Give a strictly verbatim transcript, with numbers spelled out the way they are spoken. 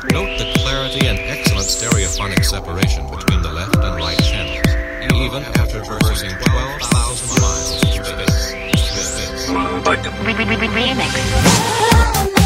Note the clarity and excellent stereophonic separation between the left and right channels, even after traversing twelve thousand miles of space. Remix.